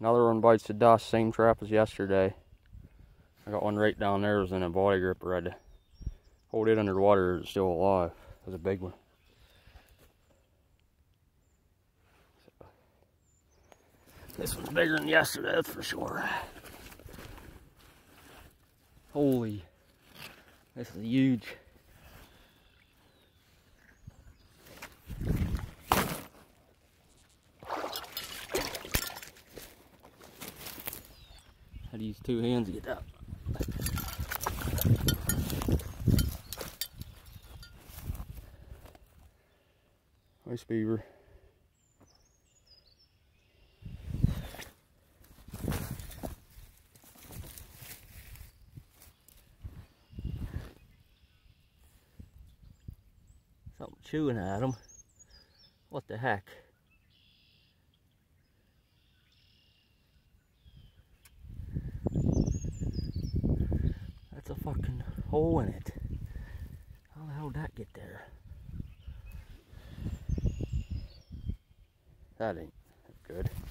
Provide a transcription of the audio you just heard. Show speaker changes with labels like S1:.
S1: Another one bites the dust, same trap as yesterday. I got one right down there. It was in a body gripper. I had to hold it underwater. It's still alive. It was a big one. So, this one's bigger than yesterday, that's for sure. Holy, this is huge. Had to use 2 hands to get that. Nice beaver. Something chewing at him. What the heck? That's a fucking hole in it. How the hell did that get there? That ain't good.